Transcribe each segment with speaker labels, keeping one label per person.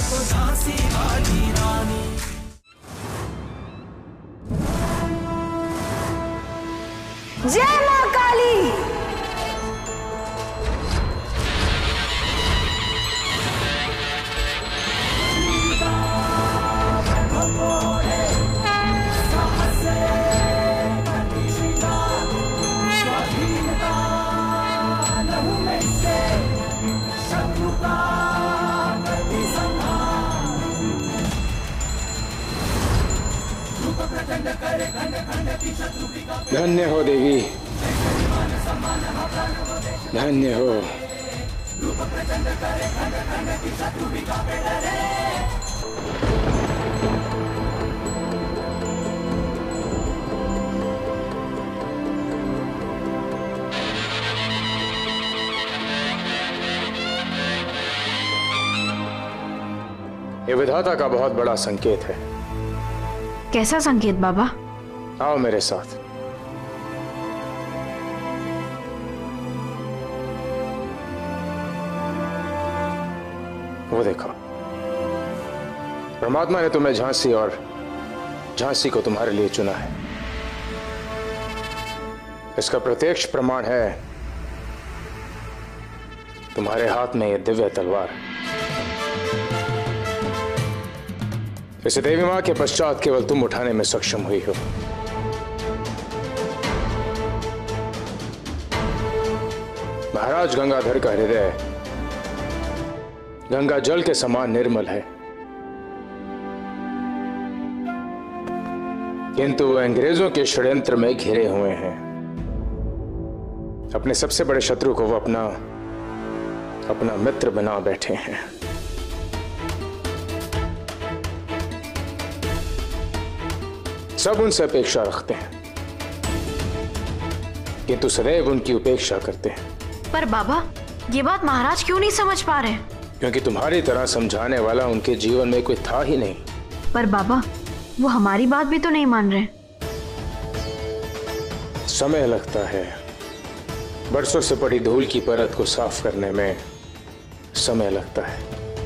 Speaker 1: तो झांसी वाली रानी।
Speaker 2: जय मां काली।
Speaker 3: धन्य हो देवी, धन्य हो। ये विधाता का बहुत बड़ा संकेत है।
Speaker 4: कैसा संकेत बाबा?
Speaker 3: आओ मेरे साथ। वो देखो, परमात्मा ने तुम्हें झांसी और झांसी को तुम्हारे लिए चुना है। इसका प्रत्यक्ष प्रमाण है तुम्हारे हाथ में यह दिव्य तलवार। इसे देवी मां के पश्चात केवल तुम उठाने में सक्षम हुई हो। महाराज गंगाधर का हृदय गंगा जल के समान निर्मल है, किंतु वो अंग्रेजों के षड्यंत्र में घिरे हुए हैं। अपने सबसे बड़े शत्रु को वो अपना मित्र बना बैठे हैं। सब उनसे अपेक्षा रखते हैं, किंतु सदैव उनकी उपेक्षा करते हैं।
Speaker 4: पर बाबा, ये बात महाराज क्यों नहीं समझ पा रहे?
Speaker 3: क्योंकि तुम्हारी तरह समझाने वाला उनके जीवन में कोई था ही नहीं।
Speaker 4: पर बाबा, वो हमारी बात भी तो नहीं मान रहे।
Speaker 3: समय लगता है, बरसों से पड़ी धूल की परत को साफ करने में समय लगता है।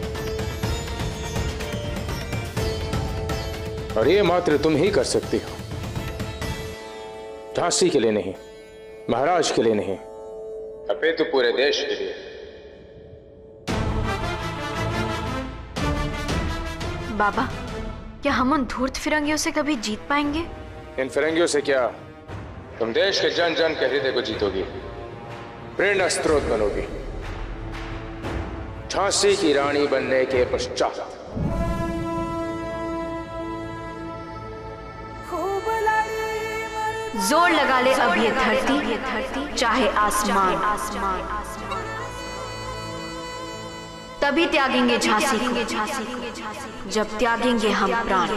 Speaker 3: और ये मात्र तुम ही कर सकती हो, झांसी के लिए नहीं, महाराज के लिए नहीं, अपितु पूरे देश के लिए।
Speaker 4: बाबा, क्या हम उन धूर्त फिरंगियों से कभी जीत पाएंगे?
Speaker 3: इन फिरंगियों से क्या, तुम देश के जन जन के हृदय को जीतोगी, प्रेरणा स्रोत बनोगी। झांसी की रानी बनने के पश्चात
Speaker 4: जोर लगा ले अब ये धरती, चाहे आसमान, तभी त्यागेंगे झांसी को, जब त्यागेंगे हम प्राण।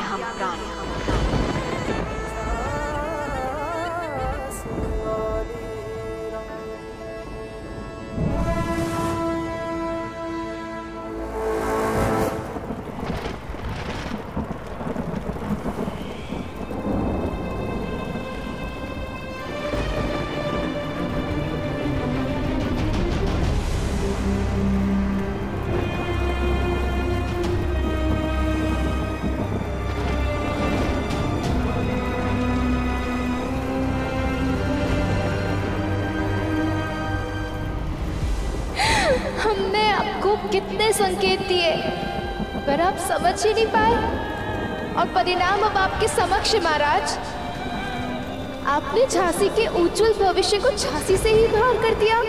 Speaker 5: कितने संकेत दिए, पर आप समझ ही नहीं पाए, और परिणाम अब आपके समक्ष है महाराज। आपने झांसी के उज्जवल भविष्य को झांसी से ही बाहर कर दिया।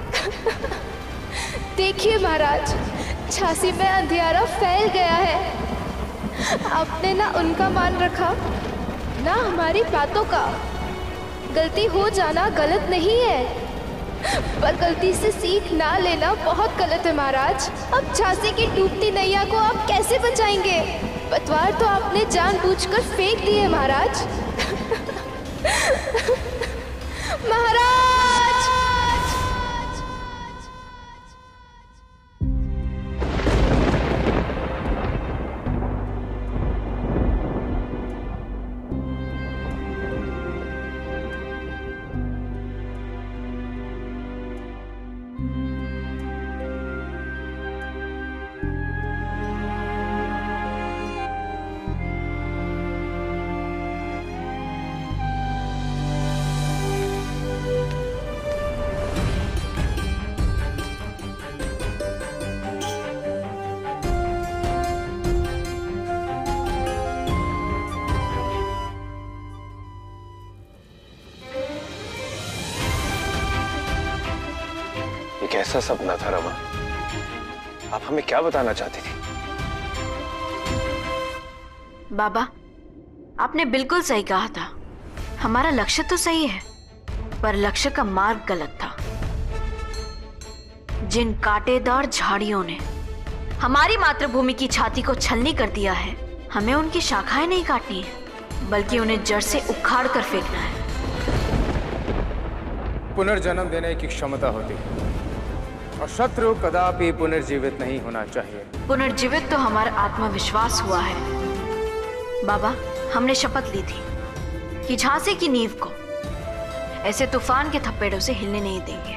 Speaker 5: देखिए महाराज, झांसी में अंधियारा फैल गया है। आपने ना उनका मान रखा, ना हमारी बातों का। गलती हो जाना गलत नहीं है, पर गलती से सीख ना लेना बहुत गलत है महाराज। अब झांसी की डूबती नैया को आप कैसे बचाएंगे? पतवार तो आपने जानबूझकर फेंक दी है महाराज। महाराज!
Speaker 6: कैसा सपना था रमा? आप हमें क्या बताना चाहती थी?
Speaker 4: बाबा, आपने बिल्कुल सही कहा था। हमारा लक्ष्य तो सही है, पर लक्ष्य का मार्ग गलत था। जिन कांटेदार झाड़ियों ने हमारी मातृभूमि की छाती को छलनी कर दिया है, हमें उनकी शाखाएं नहीं काटनी है, बल्कि उन्हें जड़ से उखाड़ कर फेंकना है।
Speaker 3: पुनर्जन्म देने की क्षमता होती है और शत्रु कदापि पुनर्जीवित नहीं होना चाहिए।
Speaker 4: पुनर्जीवित तो हमारा आत्मविश्वास हुआ है। बाबा, हमने शपथ ली थी कि झांसी की नींव को ऐसे तूफान के थप्पड़ों से हिलने नहीं देंगे।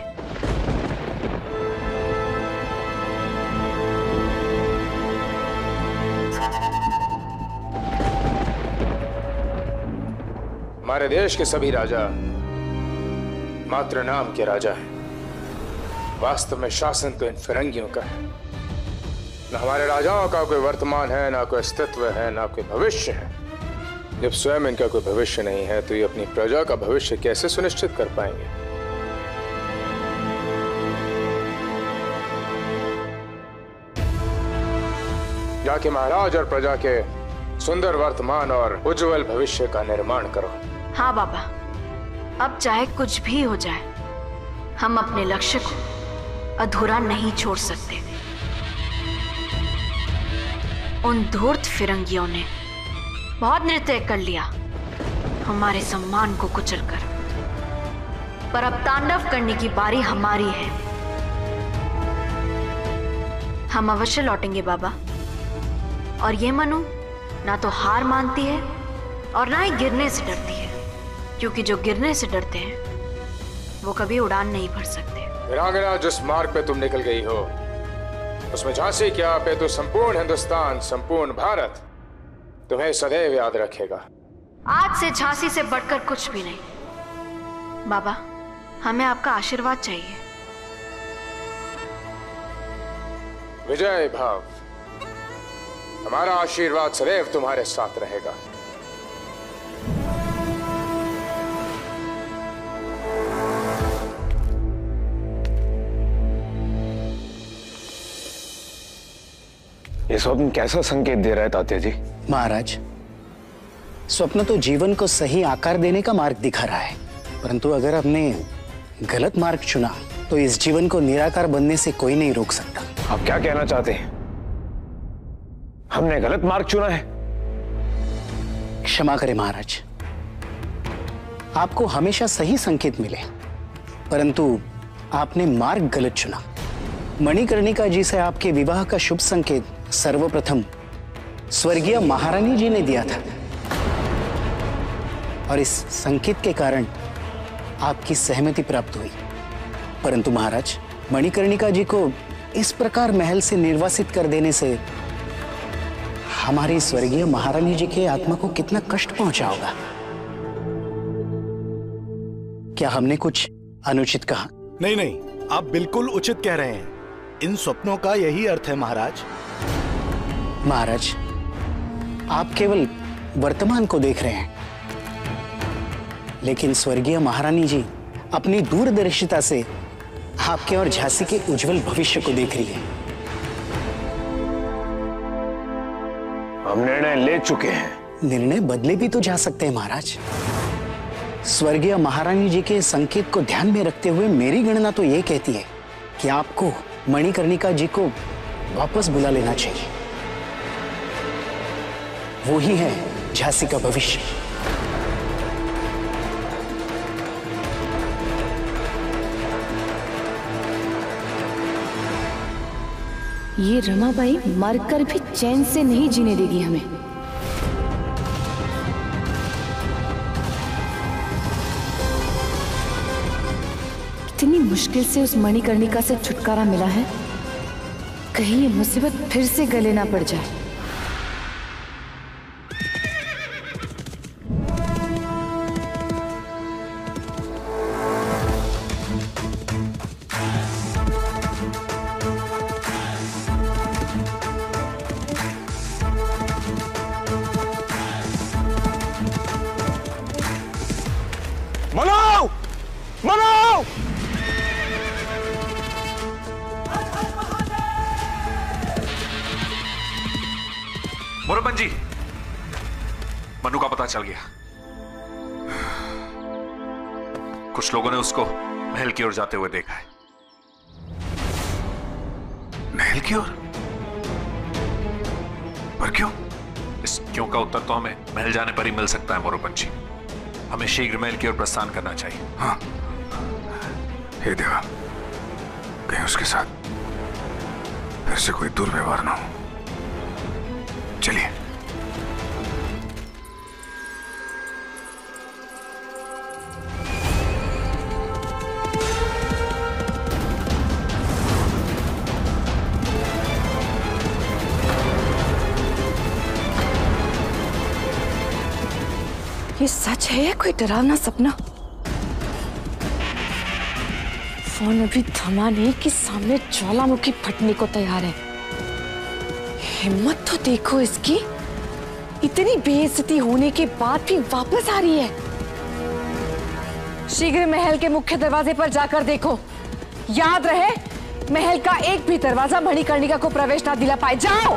Speaker 3: हमारे देश के सभी राजा मात्र नाम के राजा हैं। वास्तव में शासन तो इन फिरंगियों का है। न हमारे राजाओं का कोई वर्तमान है, ना कोई अस्तित्व है, ना कोई भविष्य है। जब स्वयं इनका कोई भविष्य नहीं है, तो ये अपनी प्रजा का भविष्य कैसे सुनिश्चित कर पाएंगे? जाके महाराज और प्रजा के सुंदर वर्तमान और उज्जवल भविष्य का निर्माण करो।
Speaker 4: हाँ बाबा, अब चाहे कुछ भी हो जाए, हम अपने लक्ष्य को अधूरा नहीं छोड़ सकते। उन धूर्त फिरंगियों ने बहुत नृत्य कर लिया हमारे सम्मान को कुचलकर, पर अब तांडव करने की बारी हमारी है। हम अवश्य लौटेंगे बाबा। और ये मनु ना तो हार मानती है और ना ही गिरने से डरती है, क्योंकि जो गिरने से डरते हैं वो कभी उड़ान नहीं भर सकते।
Speaker 3: वीरांगना, जिस मार्ग पे तुम निकल गई हो, उसमें झांसी क्या पे तो संपूर्ण हिंदुस्तान, संपूर्ण भारत तुम्हें सदैव याद रखेगा।
Speaker 4: आज से झांसी से बढ़कर कुछ भी नहीं। बाबा, हमें आपका आशीर्वाद चाहिए।
Speaker 3: विजय भाव, हमारा आशीर्वाद सदैव तुम्हारे साथ रहेगा।
Speaker 6: ये स्वप्न कैसा संकेत दे रहा है तात्या जी?
Speaker 7: महाराज, स्वप्न तो जीवन को सही आकार देने का मार्ग दिखा रहा है, परंतु अगर हमने गलत मार्ग चुना तो इस जीवन को निराकार बनने से कोई नहीं रोक सकता।
Speaker 6: आप क्या कहना चाहते हैं? हमने गलत मार्ग चुना है?
Speaker 7: क्षमा करें महाराज, आपको हमेशा सही संकेत मिले, परंतु आपने मार्ग गलत चुना। मणिकर्णिका जी से आपके विवाह का शुभ संकेत सर्वप्रथम स्वर्गीय महारानी जी ने दिया था, और इस संकेत के कारण आपकी सहमति प्राप्त हुई। परंतु महाराज, मणिकर्णिका जी को इस प्रकार महल से निर्वासित कर देने से हमारी स्वर्गीय महारानी जी के आत्मा को कितना कष्ट पहुंचा होगा। क्या हमने कुछ अनुचित कहा?
Speaker 8: नहीं नहीं, आप बिल्कुल उचित कह रहे हैं। इन स्वप्नों का यही अर्थ है महाराज।
Speaker 7: महाराज, आप केवल वर्तमान को देख रहे हैं, लेकिन स्वर्गीय महारानी जी अपनी दूरदर्शिता से आपके और झांसी के उज्जवल भविष्य को देख रही है।
Speaker 6: हम निर्णय ले चुके हैं।
Speaker 7: निर्णय बदले भी तो जा सकते हैं महाराज। स्वर्गीय महारानी जी के संकेत को ध्यान में रखते हुए मेरी गणना तो ये कहती है कि आपको मणिकर्णिका जी को वापस बुला लेना चाहिए। वो ही है झांसी का भविष्य।
Speaker 2: ये रमाबाई मरकर भी चैन से नहीं जीने देगी हमें। कितनी मुश्किल से उस मणिकर्णिका से छुटकारा मिला है, कहीं ये मुसीबत फिर से गले ना पड़ जाए।
Speaker 6: मनो! मनो!
Speaker 9: मोरोपंत जी, मनु का पता चल गया। कुछ लोगों ने उसको महल की ओर जाते हुए देखा है। महल की ओर? पर क्यों? इस क्यों का उत्तर तो हमें महल जाने पर ही मिल सकता है मोरोपंत जी। हमें शीघ्र महल की ओर प्रस्थान करना चाहिए।
Speaker 3: हाँ, हे देवा, कहीं उसके साथ फिर से कोई दुर्व्यवहार ना हो। चलिए।
Speaker 2: ये सच है या कोई डरावना सपना? फोन अभी थमा नहीं कि सामने ज्वालामुखी फटने को तैयार है। हिम्मत तो देखो इसकी, इतनी बेइज्जती होने के बाद भी वापस आ रही है। शीघ्र महल के मुख्य दरवाजे पर जाकर देखो। याद रहे, महल का एक भी दरवाजा मणिकर्णिका को प्रवेश ना दिला पाए। जाओ।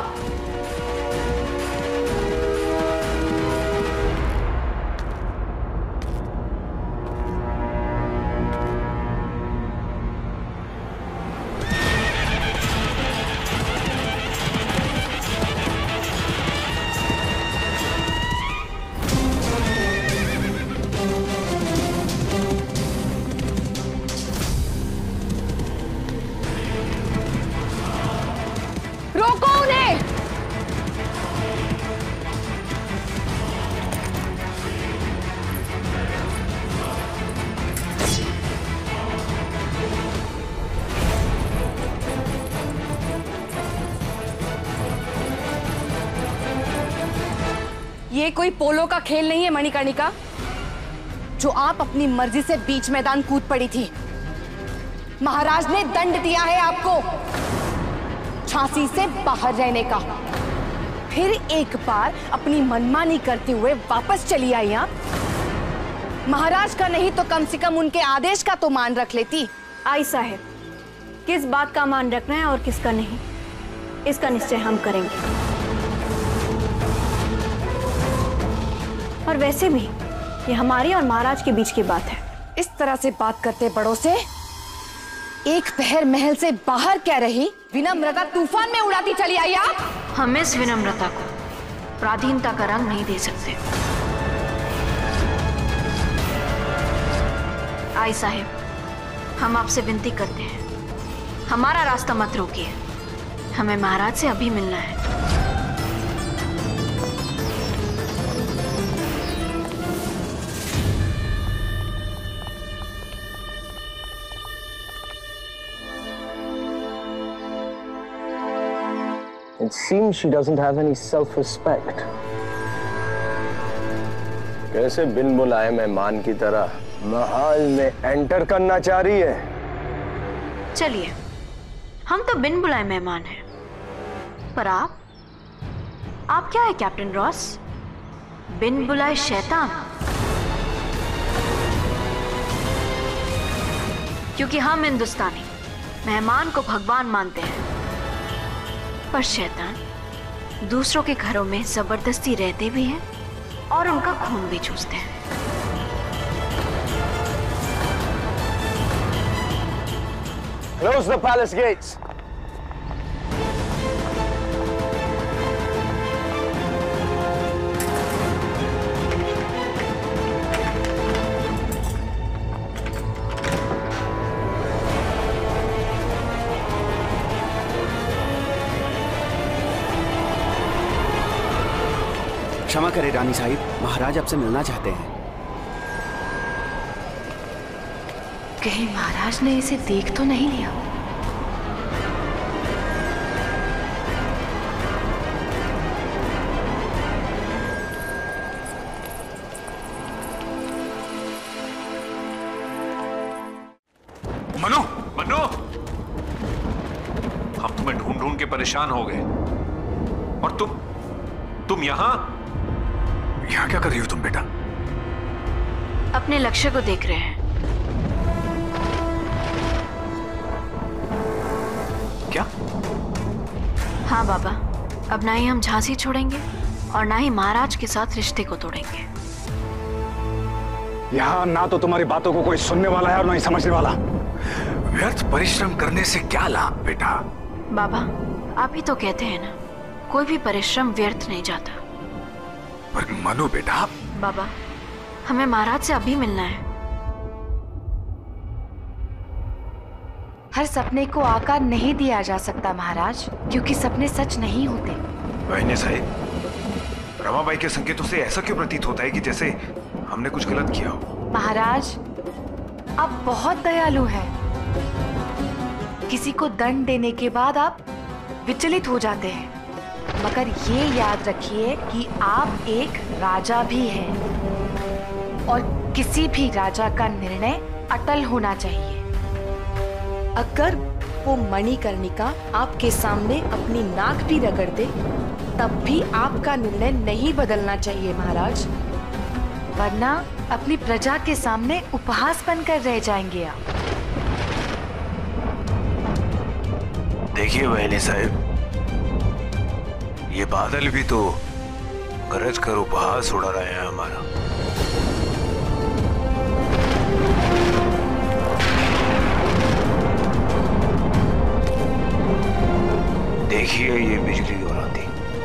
Speaker 2: रोको उन्हें। ये कोई पोलो का खेल नहीं है मणिकर्णिका, जो आप अपनी मर्जी से बीच मैदान कूद पड़ी थी। महाराज ने दंड दिया है आपको झांसी से बाहर रहने का। फिर एक बार अपनी मनमानी करते हुए वापस चली आई आप। महाराज का नहीं तो कम से कम उनके आदेश का तो मान रख लेती।
Speaker 4: आई साहब, किस बात का मान रखना है और किसका नहीं, इसका निश्चय हम करेंगे। और वैसे भी ये हमारी और महाराज के बीच की बात है।
Speaker 2: इस तरह से बात करते बड़ों से एक पहर महल से बाहर क्या रही, विनम्रता तूफान में उड़ाती चली आई आप।
Speaker 4: हम इस विनम्रता को पराधीनता का रंग नहीं दे सकते। आई साहब, हम आपसे विनती करते हैं, हमारा रास्ता मत रोकिए। हमें महाराज से अभी मिलना है।
Speaker 6: It seems she doesn't have any self-respect. कैसे बिन बुलाए मेहमान की तरह महल में एंटर करना चाह रही है।
Speaker 4: चलिए, हम तो बिन बुलाए मेहमान हैं, पर आप क्या है कैप्टन रॉस? बिन बुलाए शैतान? क्योंकि हम हिंदुस्तानी मेहमान को भगवान मानते हैं, पर शैतान दूसरों के घरों में जबरदस्ती रहते भी हैं और उनका खून भी चूसते हैं।
Speaker 6: Close the palace gates.
Speaker 7: क्षमा करें रानी साहिब, महाराज आपसे मिलना चाहते हैं।
Speaker 2: कहीं महाराज ने इसे देख तो नहीं लिया?
Speaker 9: मनु, मनु, हम तुम्हें ढूंढ ढूंढ के परेशान हो गए और तुम यहां क्या कर रही हो तुम बेटा?
Speaker 4: अपने लक्ष्य को देख रहे हैं।
Speaker 9: क्या?
Speaker 4: हाँ बाबा, अब ना ही हम झांसी छोड़ेंगे और ना ही महाराज के साथ रिश्ते को तोड़ेंगे।
Speaker 10: यहाँ ना तो तुम्हारी बातों को कोई सुनने वाला है और ना ही समझने वाला।
Speaker 9: व्यर्थ परिश्रम करने से क्या लाभ बेटा?
Speaker 4: बाबा, आप ही तो कहते हैं ना, कोई भी परिश्रम व्यर्थ नहीं जाता।
Speaker 9: पर मनु बेटा।
Speaker 4: बाबा, हमें महाराज से अभी मिलना है।
Speaker 2: हर सपने को आकार नहीं दिया जा सकता महाराज, क्योंकि सपने सच नहीं होते।
Speaker 9: बहने साहिब, रमाबाई के संकेतों से ऐसा क्यों प्रतीत होता है कि जैसे हमने कुछ गलत किया हो?
Speaker 2: महाराज, आप बहुत दयालु हैं। किसी को दंड देने के बाद आप विचलित हो जाते हैं, मगर ये याद रखिए कि आप एक राजा भी हैं और किसी भी राजा का निर्णय अटल होना चाहिए। अगर वो मणिकर्णिका आपके सामने अपनी नाक भी रगड़ दे, तब भी आपका निर्णय नहीं बदलना चाहिए महाराज, वरना अपनी प्रजा के सामने उपहास बनकर रह जाएंगे आप।
Speaker 9: देखिए बहने साहब, ये बादल भी तो गरज कर उपहास उड़ा रहे हैं हमारा। देखिए ये बिजली और आंधी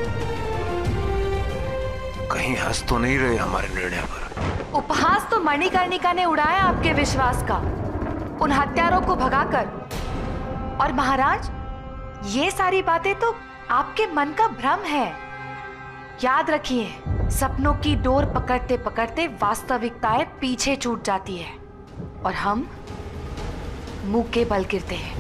Speaker 9: कहीं हंस तो नहीं रहे हमारे निर्णय पर।
Speaker 2: उपहास तो मणिकर्णिका ने उड़ाया आपके विश्वास का, उन हत्यारों को भगाकर। और महाराज, ये सारी बातें तो आपके मन का भ्रम है। याद रखिए, सपनों की डोर पकड़ते पकड़ते वास्तविकताएं पीछे छूट जाती है और हम मुंह के बल गिरते हैं।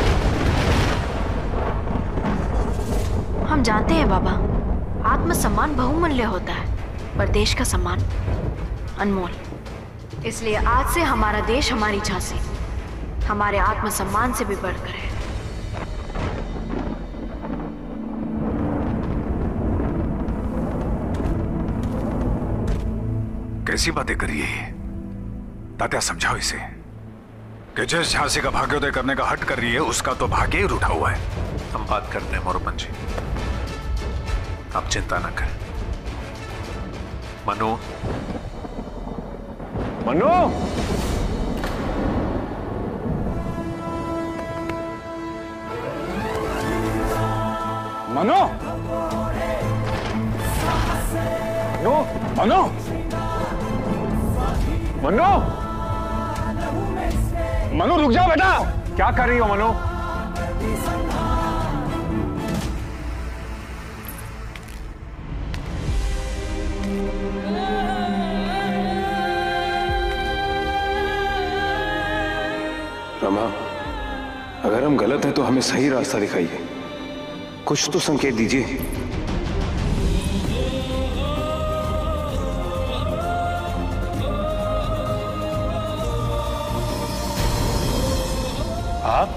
Speaker 4: हम जानते हैं बाबा, आत्मसम्मान बहुमूल्य होता है, पर देश का सम्मान अनमोल। इसलिए आज से हमारा देश, हमारी झांसी, हमारे आत्मसम्मान से भी बढ़कर है।
Speaker 9: कैसी बातें करिए ये? तात्या समझाओ इसे कि जिस झांसी का भाग्योदय करने का हट कर रही है, उसका तो भाग्य ही रूठा हुआ है। हम बात करते हैं मोरोपंत जी, आप चिंता ना करें। मनु,
Speaker 10: मनु, मनु, मनु, मनु, मनु, मनु रुक जाओ बेटा। क्या कर रही हो मनु?
Speaker 9: रमा, अगर हम गलत हैं तो हमें सही रास्ता दिखाइए, कुछ तो संकेत दीजिए। आप?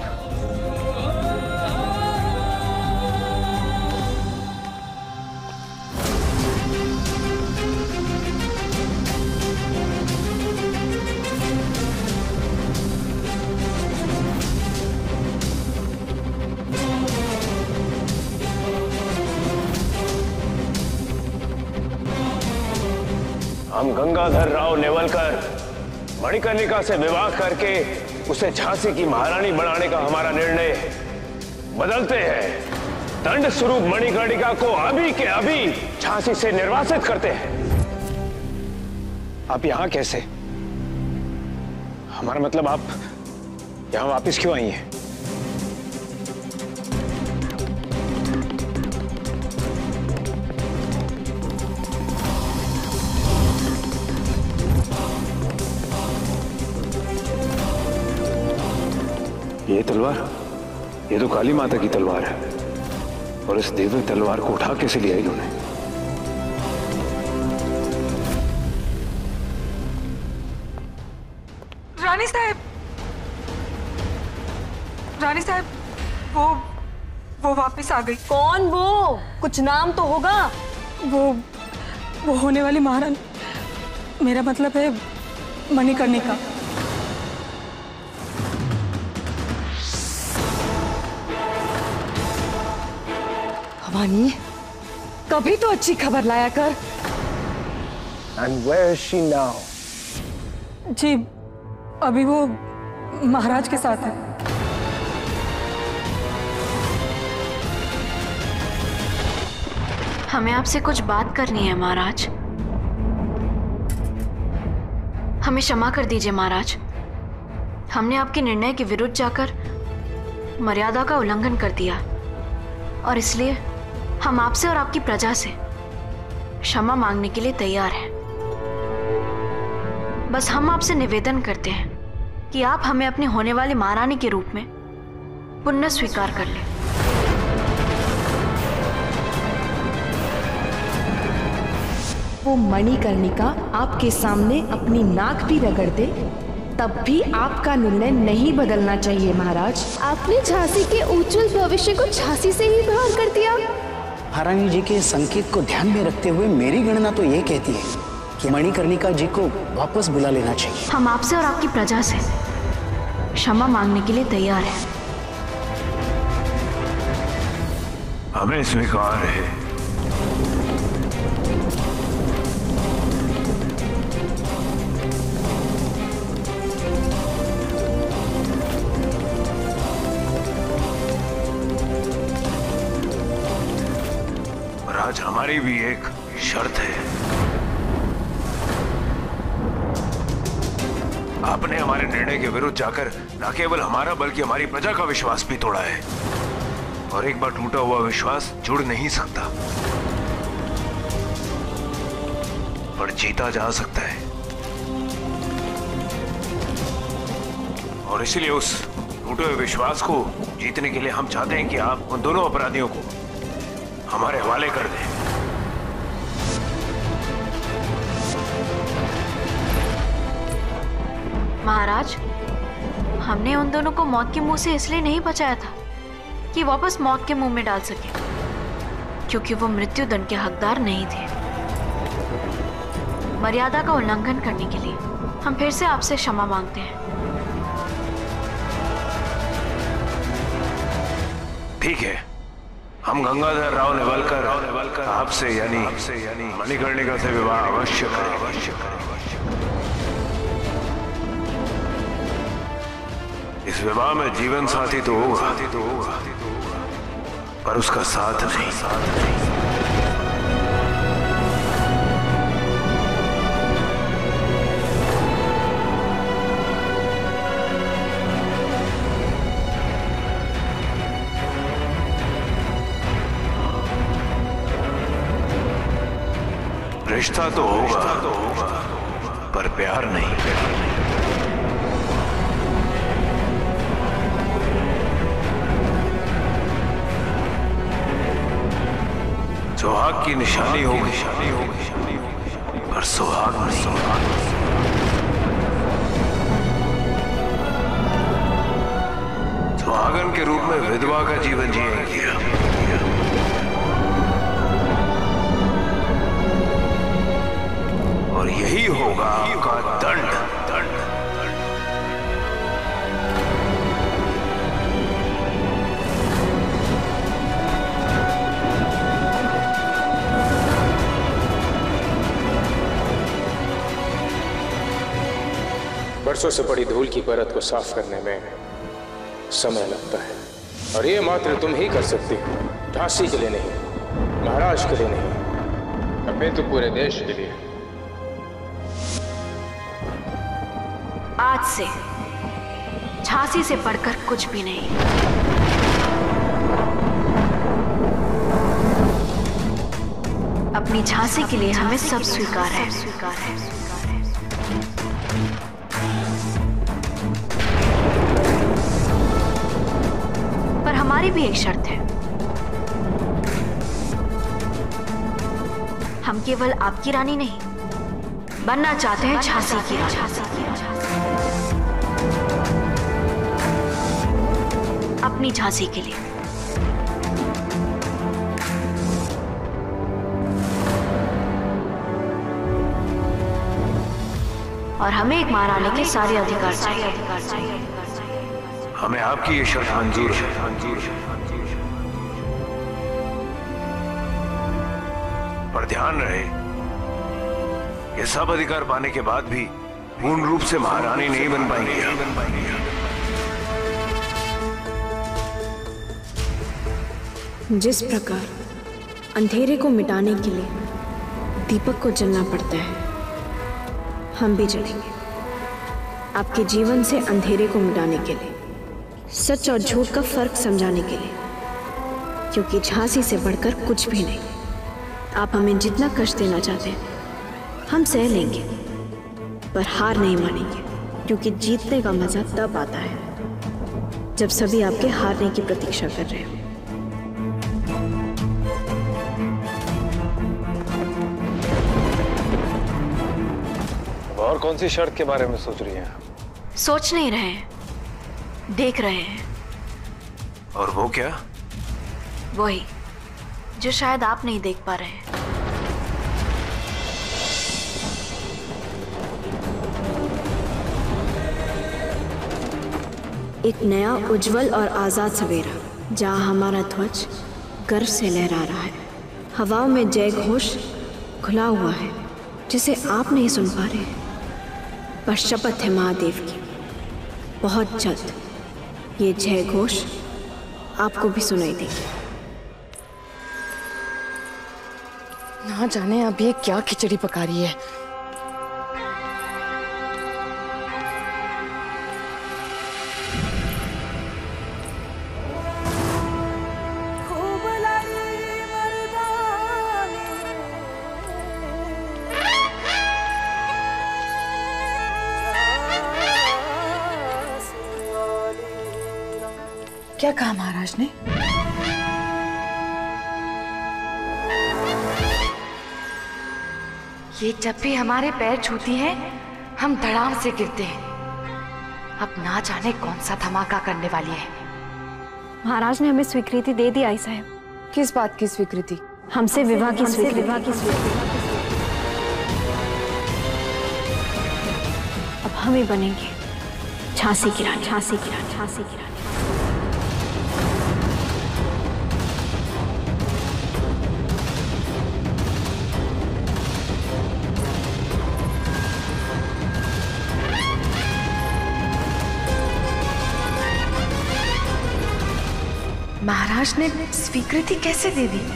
Speaker 6: हम गंगाधर राव नेवलकर मणिकर्णिका से विवाह करके उसे झांसी की महारानी बनाने का हमारा निर्णय बदलते हैं। दंड स्वरूप मणिकर्णिका को अभी के अभी झांसी से निर्वासित करते हैं। आप यहां कैसे? हमारा मतलब आप यहां वापस क्यों आई हैं?
Speaker 9: ये तलवार, ये तो काली माता की तलवार है, और इस दिव्य तलवार को उठा कैसे लिया इन्होंने?
Speaker 11: रानी साहब, रानी साहब, वो वापस आ गई।
Speaker 2: कौन वो? कुछ नाम तो होगा।
Speaker 11: वो होने वाली महारानी, मेरा मतलब है मणिकर्णिका।
Speaker 2: भवानी, कभी तो अच्छी खबर लाया कर।
Speaker 6: And where is she now?
Speaker 11: जी अभी वो महाराज के साथ है।
Speaker 4: हमें आपसे कुछ बात करनी है महाराज। हमें क्षमा कर दीजिए महाराज, हमने आपके निर्णय के विरुद्ध जाकर मर्यादा का उल्लंघन कर दिया और इसलिए हम आपसे और आपकी प्रजा से क्षमा मांगने के लिए तैयार हैं। बस हम आपसे निवेदन करते हैं कि आप हमें अपने होने वाली महारानी के रूप में पुनः स्वीकार कर लें।
Speaker 2: वो मणिकर्णिका आपके सामने अपनी नाक भी रगड़ दे तब भी आपका निर्णय नहीं बदलना चाहिए महाराज।
Speaker 5: आपने झांसी के उज्जवल भविष्य को झांसी से ही बाहर कर दिया।
Speaker 7: महारानी जी के संकेत को ध्यान में रखते हुए मेरी गणना तो ये कहती है कि मणिकर्णिका जी को वापस बुला लेना चाहिए।
Speaker 4: हम आपसे और आपकी प्रजा से क्षमा मांगने के लिए तैयार हैं।
Speaker 6: हमें स्वीकार है। आज हमारी भी एक शर्त है। आपने हमारे निर्णय के विरुद्ध जाकर न केवल हमारा बल्कि हमारी प्रजा का विश्वास भी तोड़ा है और एक बार टूटा हुआ विश्वास जुड़ नहीं सकता पर जीता जा सकता है। और इसलिए उस टूटे हुए विश्वास को जीतने के लिए हम चाहते हैं कि आप उन दोनों अपराधियों को हमारे हवाले कर दें।
Speaker 4: महाराज, हमने उन दोनों को मौत के मुंह से इसलिए नहीं बचाया था कि वापस मौत के मुंह में डाल सके, क्योंकि वो मृत्यु दंड के हकदार नहीं थे। मर्यादा का उल्लंघन करने के लिए हम फिर से आपसे क्षमा मांगते हैं।
Speaker 6: ठीक है, हम गंगाधर राव नेवलकर आपसे यानी मणिकर्णिका से विवाह अवश्य करें। इस विवाह में जीवन साथी तो होगा पर उसका साथ नहीं। रिश्ता तो होगा पर प्यार नहीं। सुहाग की निशानी होगी पर सुहाग नहीं। सुहागन के रूप में विधवा का जीवन जिएंगे। और यही होगा आपका दंड।
Speaker 3: बरसों से पड़ी धूल की परत को साफ करने में समय लगता है और ये मात्र तुम ही कर सकती हो। झांसी के लिए नहीं, महाराज के लिए नहीं, अपितु पूरे देश के लिए।
Speaker 4: आज से झांसी से बढ़कर कुछ भी नहीं। अपनी झांसी के लिए हमें सब स्वीकार है। पर हमारी भी एक शर्त है। हम केवल आपकी रानी नहीं बनना चाहते हैं, झांसी की रानी। अपनी झांसी के लिए। और हमें एक महारानी के सारे अधिकार चाहिए।
Speaker 6: हमें आपकी ये शर्त मंजूर है। पर ध्यान रहे ये सब अधिकार पाने के बाद भी पूर्ण रूप से महारानी नहीं बन पाएंगी।
Speaker 12: जिस प्रकार अंधेरे को मिटाने के लिए दीपक को जलना पड़ता है, हम भी जलेंगे आपके जीवन से अंधेरे को मिटाने के लिए, सच और झूठ का फर्क समझाने के लिए, क्योंकि झांसी से बढ़कर कुछ भी नहीं। आप हमें जितना कष्ट देना चाहते हैं हम सह लेंगे, पर हार नहीं मानेंगे, क्योंकि जीतने का मजा तब आता है जब सभी आपके हारने की प्रतीक्षा कर रहे हो।
Speaker 6: और कौन सी शर्त के बारे में सोच रही हैं?
Speaker 4: सोच नहीं रहे हैं, देख रहे हैं।
Speaker 6: और वो क्या?
Speaker 4: वही जो शायद आप नहीं देख पा रहे हैं।
Speaker 12: एक नया उज्जवल और आजाद सवेरा, जहां हमारा ध्वज गर्व से लहरा रहा है। हवाओं में जय घोष खुला हुआ है जिसे आप नहीं सुन पा रहे, पर शपथ है महादेव की, बहुत जल्द ये जय घोष आपको भी सुनाई देगी।
Speaker 2: ना जाने अब ये क्या खिचड़ी पका रही है। क्या कहा महाराज ने? ये जब भी हमारे पैर छूती है हम धड़ाम से गिरते हैं। अब ना जाने कौन सा धमाका करने वाली है।
Speaker 12: महाराज ने हमें स्वीकृति दे दी आई साहब।
Speaker 2: किस बात की स्वीकृति?
Speaker 12: हमसे विवाह की स्वीकृति। अब हम ही बनेंगे झांसी की रानी, झांसी की रानी, झांसी की रानी।
Speaker 2: महाराज ने स्वीकृति कैसे दे दी?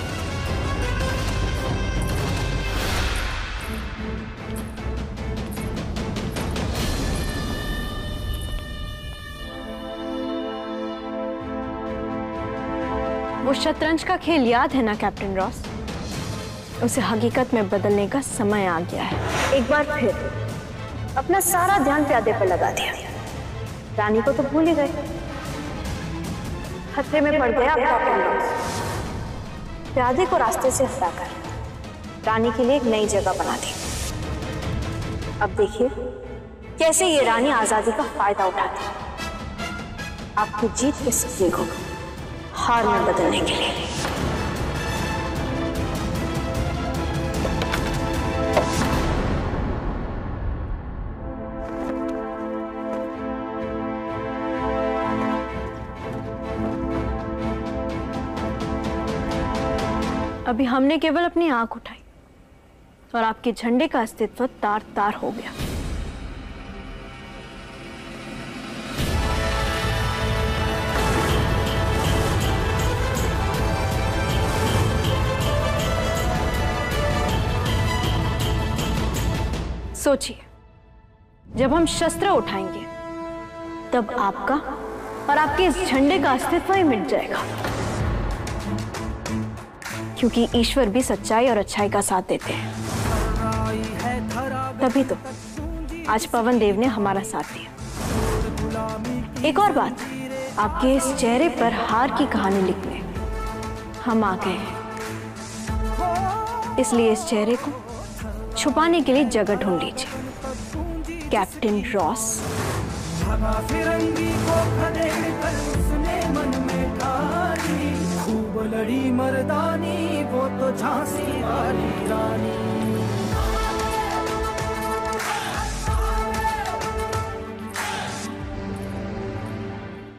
Speaker 12: वो शतरंज का खेल याद है ना कैप्टन रॉस? उसे हकीकत में बदलने का समय आ गया है। एक बार फिर अपना सारा ध्यान प्यादे पर लगा दिया। रानी को तो भूल ही गए। खतरे में पड़ गया अब कैप्टन रॉस। प्यादे को रास्ते से हटाकर रानी के लिए एक नई जगह बना दी। अब देखिए कैसे ये रानी आजादी का फायदा उठाती है आपकी जीत के सपने को हार में बदलने के लिए। अभी हमने केवल अपनी आंख उठाई और आपके झंडे का अस्तित्व तार तार हो गया। सोचिए, जब हम शस्त्र उठाएंगे तब आपका और आपके इस झंडे का अस्तित्व ही मिट जाएगा, क्योंकि ईश्वर भी सच्चाई और अच्छाई का साथ देते हैं। तभी तो आज पवन देव ने हमारा साथ दिया। एक और बात, आपके इस चेहरे पर हार की कहानी लिखने हम आ गए हैं, इसलिए इस चेहरे को छुपाने के लिए जगह ढूंढ लीजिए। Captain Ross.
Speaker 1: फिरंगी को खदेड़ कर उसने मन में ठानी, खूब लड़ी मर्दानी वो तो झांसी वाली रानी।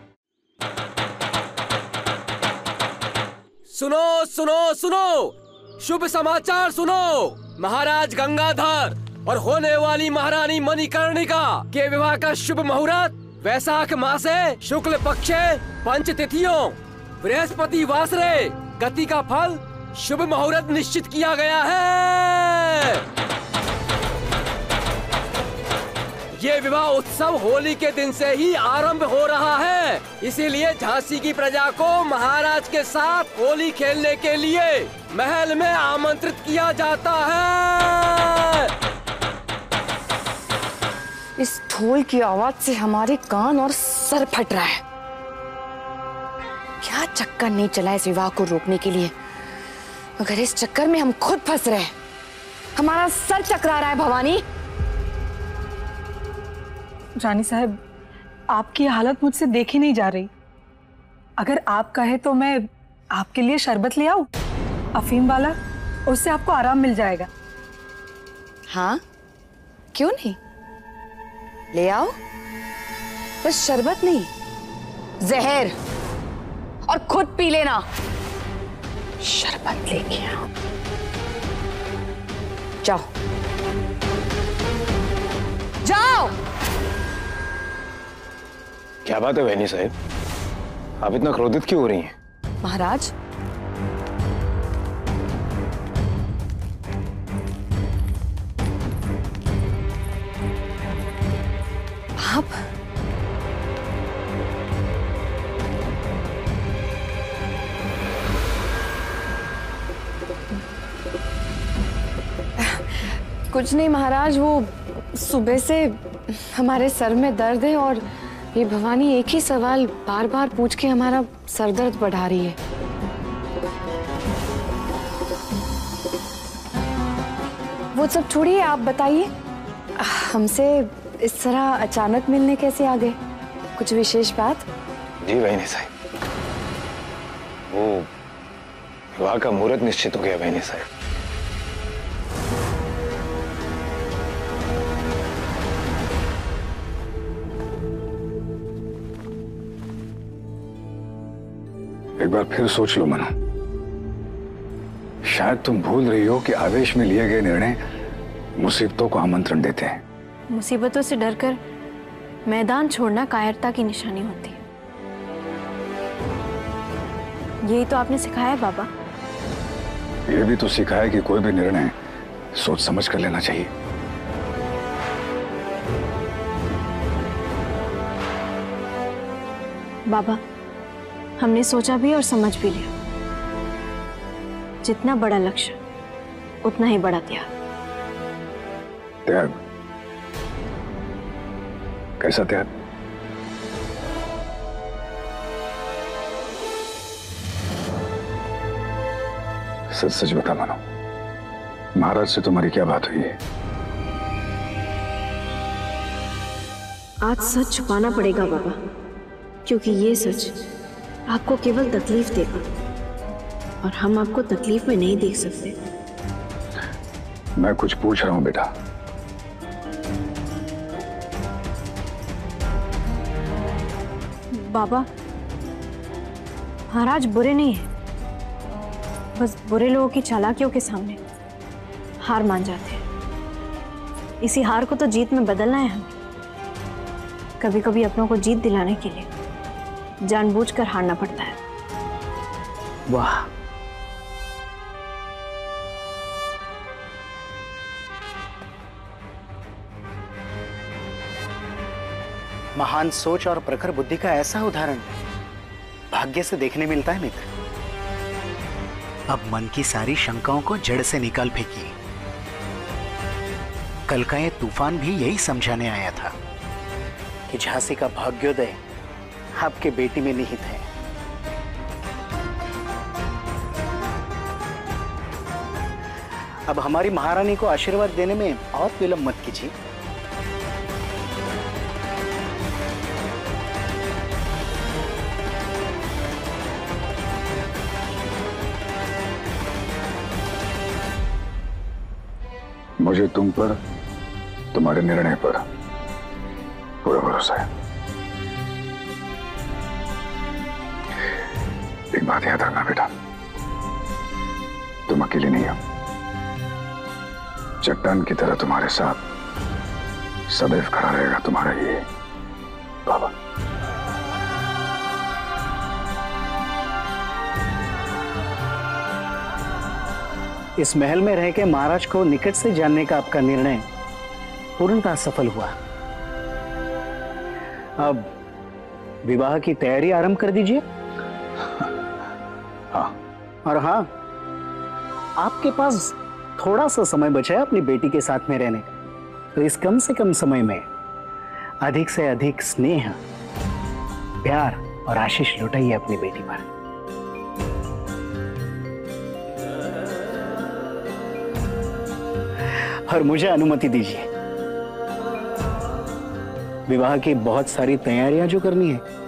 Speaker 13: सुनो सुनो सुनो, शुभ समाचार सुनो। महाराज गंगाधर और होने वाली महारानी मणिकर्णिका के विवाह का शुभ मुहूर्त वैशाख मासे शुक्ल पक्षे पंच तिथियों बृहस्पति वासरे गति का फल शुभ मुहूर्त निश्चित किया गया है। ये विवाह उत्सव होली के दिन से ही आरंभ हो रहा है, इसीलिए झांसी की प्रजा को महाराज के साथ होली खेलने के लिए महल में आमंत्रित किया जाता है।
Speaker 2: इस ढोल की आवाज से हमारे कान और सर फट रहा है। क्या चक्कर नहीं चला इस विवाह को रोकने के लिए, मगर इस चक्कर में हम खुद फंस रहे हैं। हमारा सर चकरा रहा है भवानी।
Speaker 11: रानी साहब, आपकी हालत मुझसे देखी नहीं जा रही। अगर आप कहे तो मैं आपके लिए शरबत ले आऊं, अफीम वाला, उससे आपको आराम मिल जाएगा।
Speaker 2: हाँ, क्यों नहीं, ले आओ। बस शरबत नहीं, जहर, और खुद पी लेना। शरबत लेके आओ, जाओ जाओ।
Speaker 6: क्या बात है बहनी साहब, आप इतना क्रोधित क्यों हो रही हैं?
Speaker 2: महाराज, आप कुछ नहीं महाराज, वो सुबह से हमारे सर में दर्द है और ये भवानी एक ही सवाल बार बार पूछ के हमारा सर दर्द बढ़ा रही है। वो सब छोड़िए, आप बताइए, हमसे इस तरह अचानक मिलने कैसे आ गए? कुछ विशेष बात?
Speaker 6: जी बहनी साहब, वो विवाह का मुहूर्त निश्चित हो गया बहनी साहब।
Speaker 9: एक बार फिर सोच लो मनु। शायद तुम भूल रही हो कि आवेश में लिए गए निर्णय मुसीबतों को आमंत्रण देते हैं।
Speaker 12: मुसीबतों से डरकर मैदान छोड़ना कायरता की निशानी होती है। यही तो आपने सिखाया है बाबा।
Speaker 9: यह भी तो सिखाया कि कोई भी निर्णय सोच समझ कर लेना चाहिए।
Speaker 12: बाबा, हमने सोचा भी और समझ भी लिया। जितना बड़ा लक्ष्य उतना ही बड़ा त्याग।
Speaker 9: त्याग? कैसा त्याग? सच सच बता मनो, महाराज से तुम्हारी क्या बात हुई है?
Speaker 12: आज सच छुपाना पड़ेगा बाबा, क्योंकि ये सच आपको केवल तकलीफ देगा और हम आपको तकलीफ में नहीं देख सकते।
Speaker 9: मैं कुछ पूछ रहा हूं बेटा।
Speaker 12: बाबा, महाराज बुरे नहीं है, बस बुरे लोगों की चालाकियों के सामने हार मान जाते हैं। इसी हार को तो जीत में बदलना है हमें। कभी कभी अपनों को जीत दिलाने के लिए जानबूझकर हारना पड़ता है।
Speaker 7: वाह, महान सोच और प्रखर बुद्धि का ऐसा उदाहरण भाग्य से देखने मिलता है मित्र। अब मन की सारी शंकाओं को जड़ से निकाल फेंकिए। कल का ये तूफान भी यही समझाने आया था कि झांसी का भाग्योदय आपके बेटी में निहित है। अब हमारी महारानी को आशीर्वाद देने में और विलंब मत कीजिए।
Speaker 9: मुझे तुम पर, तुम्हारे निर्णय पर पूरा भरोसा है। एक बात याद रखना बेटा, तुम अकेली नहीं हो। चट्टान की तरह तुम्हारे साथ सदैव खड़ा रहेगा तुम्हारा ये बाबा।
Speaker 7: इस महल में रह के महाराज को निकट से जानने का आपका निर्णय पूर्णतः सफल हुआ। अब विवाह की तैयारी आरंभ कर दीजिए।
Speaker 9: हाँ।
Speaker 7: और हाँ, आपके पास थोड़ा सा समय बचा है अपनी बेटी के साथ में रहने का, तो इस कम से कम समय में अधिक से अधिक स्नेह, प्यार और आशीष लुटाइए अपनी बेटी पर। और मुझे अनुमति दीजिए, विवाह की बहुत सारी तैयारियां जो करनी है